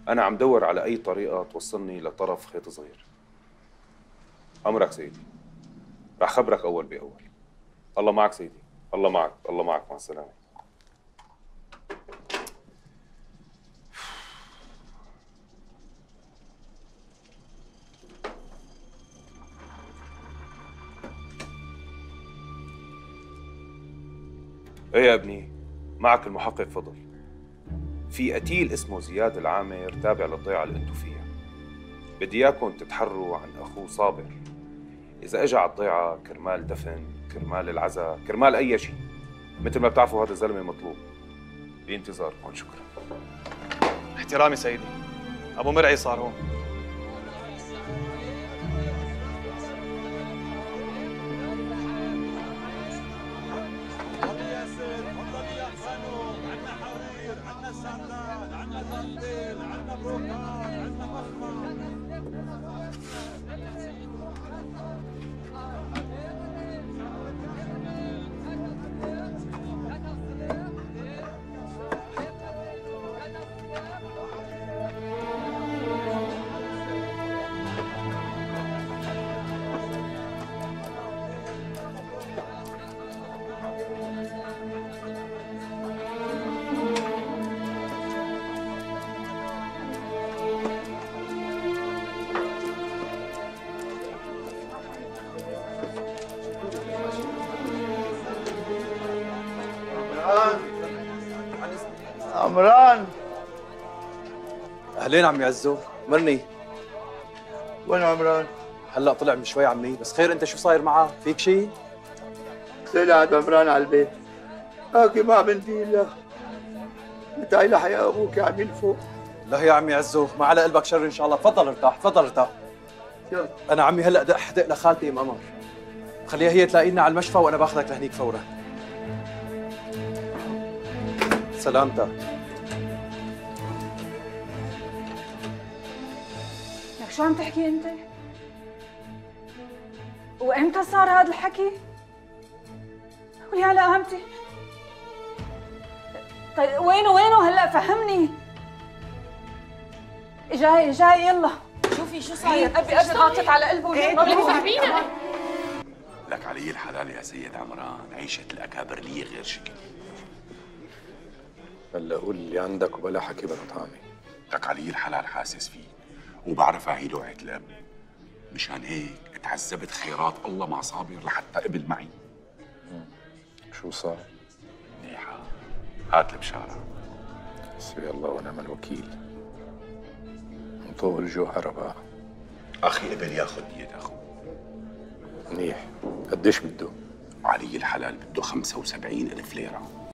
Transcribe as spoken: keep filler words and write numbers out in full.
أنا عم دور على أي طريقة توصلني لطرف خيط صغير. أمرك سيدي، رح خبرك أول بأول. الله معك سيدي، الله معك، الله معك، مع السلامة. ايه يا ابني، معك المحقق فضل. في قتيل اسمه زياد العامر تابع للضيعة اللي انتو فيها. بدي اياكم تتحروا عن اخوه صابر. اذا اجى على الضيعة كرمال دفن، كرمال العزاء، كرمال اي شيء، مثل ما بتعرفوا هذا الزلمة مطلوب. بانتظاركم، شكرا. احترامي سيدي، ابو مرعي صار هون. عمران، اهلين عمي عزو، مرني. وين عمران؟ هلا طلع من شوي عمي، بس خير انت شو صاير معاه؟ فيك شيء؟ طلعت عمران على البيت. هاكي ما بنتي الا متى لحيا ابوك عم ينفق. لا يا عمي عزو، ما على قلبك شر ان شاء الله، تفضل ارتاح، تفضل ارتاح. يلا. انا عمي هلا بدي احدق لخالتي ام قمر. خليها هي تلاقينا على المشفى وانا باخذك لهنيك فورا. سلامتك. لك شو عم تحكي انت؟ وامتى صار هذا الحكي؟ قولي على قامتي. طيب وينه وينه هلا فهمني. جاي جاي يلا. شوفي شو صاير؟ ابي ابي غاطت على قلبه. ايه فهمينا. لك علي الحلال يا سيد عمران، عيشة الأكابر لي غير شكل. هلا قول اللي عندك وبلا حكي بلا طعمي. لك علي الحلال حاسس فيك وبعرف هي لوعة الأب، مشان هيك تعذبت خيرات الله مع صابر لحتى قبل معي. شو صار؟ منيحة، هات البشارة. حسبي الله ونعم الوكيل. مطول الجوهرة بقى. أخي قبل ياخذ يد أخو. منيح، قديش بده؟ علي الحلال بده خمسة وسبعين ألف ليرة.